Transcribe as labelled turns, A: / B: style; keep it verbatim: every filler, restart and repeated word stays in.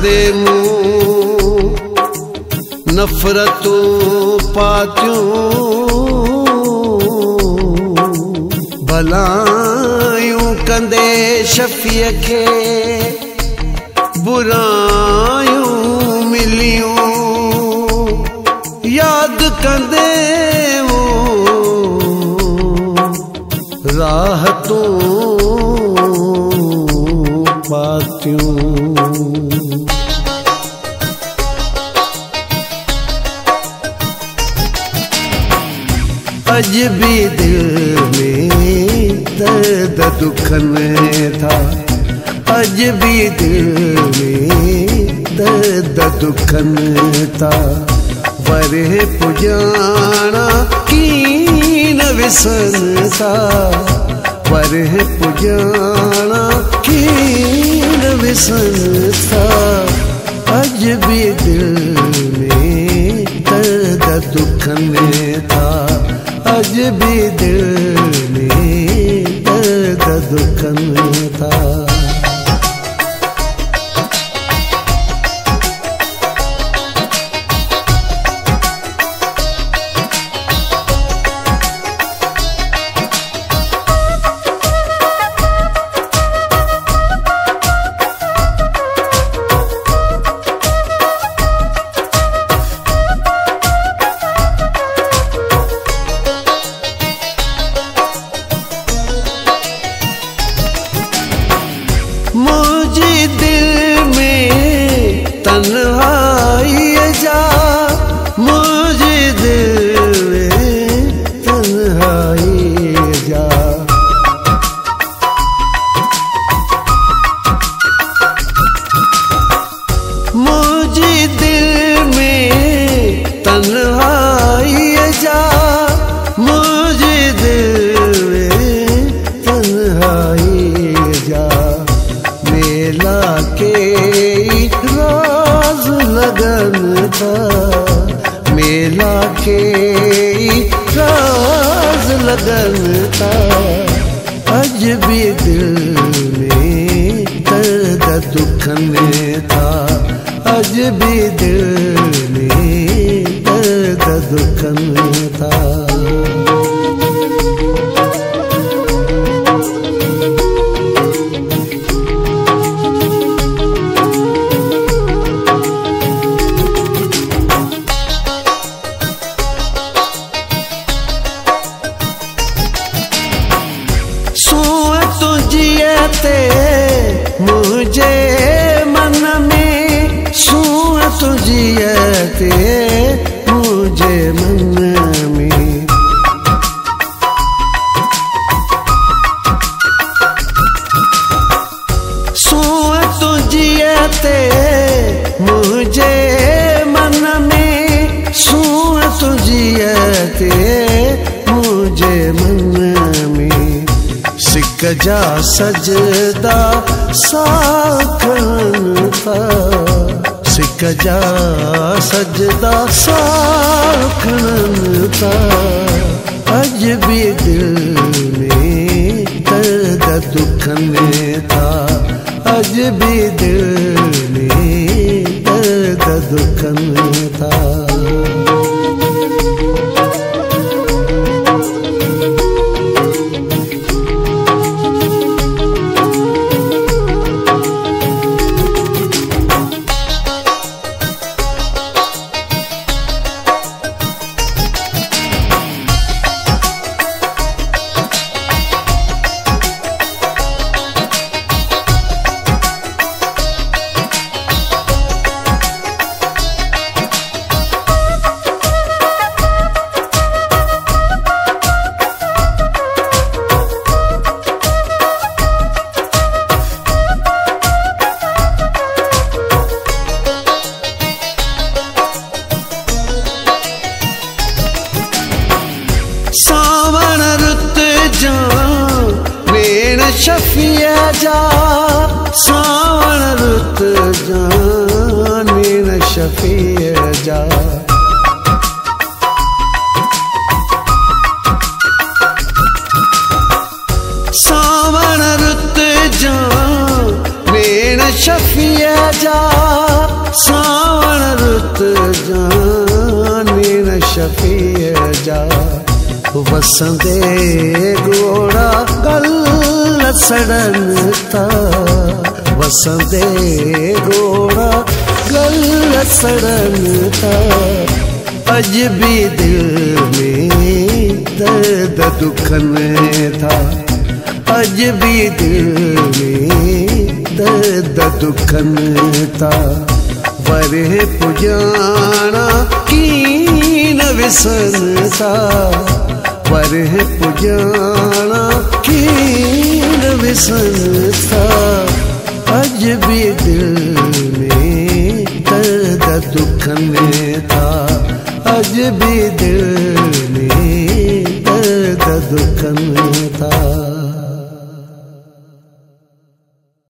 A: कंदे मूं नफ़रतूं पातियूं भलायूं कंदे शफ़ीअ खे बुरायूं मिलियूं याद कंदे राहतूं पातियूं। अज भी दिल में दर्द दुखन था, अज भी दिल में दर्द दुखन था, वरे पुजाना की न विसन था, वरे पुजाना की न विसन था। अज भी दिल में दर्द दुखन था, अज भी दिल में दर्द दुखन था। मुझे दिल में तन्हाई जा, मुझे दिल में तन्हाई जा, मुझे दिल में तन्हाई जा, मुझे दिल में तन्हाई जा। मेला के राज लगन था, मेला के राज लगन था। अज भी दिल में दर्द दुखन था, अज भी दिल में दर्द दुखन था। मुझे मन में सूअ तुझियते, मुझे मन में सूअ तुझियते, मुझे मन में सूअ तुझियते, मुझे मन में सिक जा सजदा साखन था, सिक जा सजदा साखन था। अज भी दिल में दर्द दुखन था, अज भी दिल में दर्द दुखन था। सावण रुत जा वेण शफिया जा, सावण रुत जा वेण शफिया जा। सावण रुत जा वेण शफिया जा। शफीअ जा वसंदे गोड़ा गल सड़न था वसंदे गोड़ा गल सड़न था अज भी दिल में दर्द दुखन था अज भी दिल में दर्द दुखन था वरे पुजाना की न विसन था वरे पुजाना की न विसन था अज भी दिल में दर्द दुखन था अज भी दिल में दर्द दुखन था।